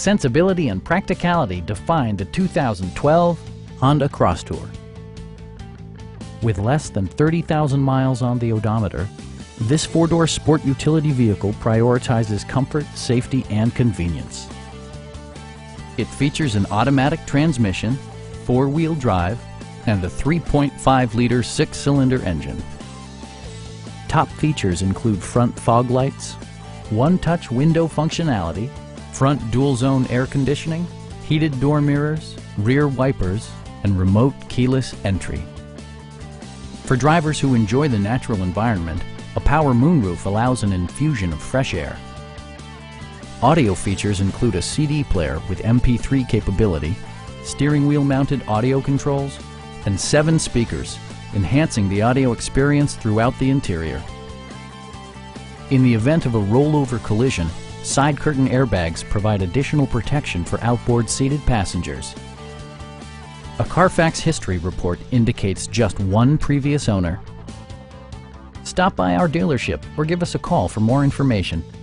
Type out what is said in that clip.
Sensibility and practicality define the 2012 Honda Crosstour. With less than 30,000 miles on the odometer, this four-door sport utility vehicle prioritizes comfort, safety, and convenience. It features an automatic transmission, four-wheel drive, and a 3.5-liter six-cylinder engine. Top features include front fog lights, one-touch window functionality, front dual-zone air conditioning, heated door mirrors, rear wipers, and remote keyless entry. For drivers who enjoy the natural environment, a power moonroof allows an infusion of fresh air. Audio features include a CD player with MP3 capability, steering wheel mounted audio controls, and 7 speakers, enhancing the audio experience throughout the interior. In the event of a rollover collision, side curtain airbags provide additional protection for outboard seated passengers. A Carfax history report indicates just one previous owner. Stop by our dealership or give us a call for more information.